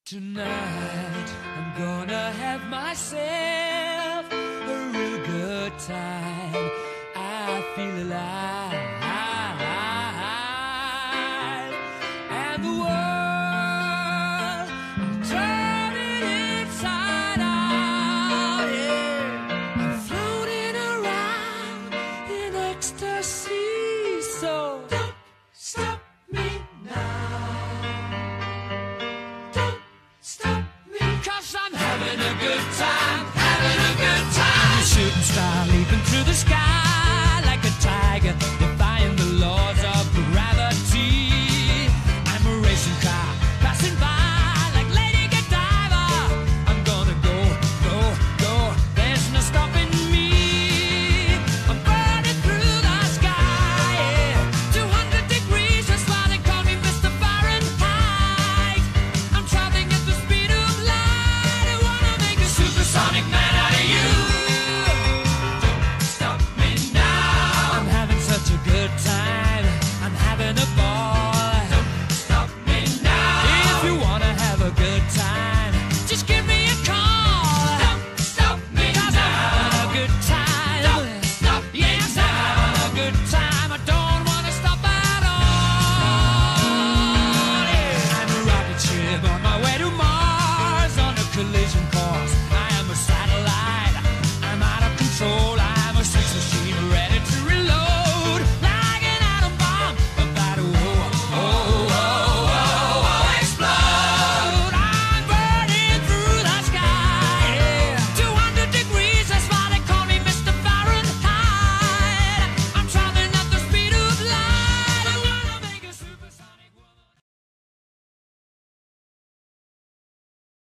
Tonight I'm gonna have myself a real good time. I feel alive, and the world I'm turning inside out. Yeah, I'm floating around in ecstasy. So don't stop.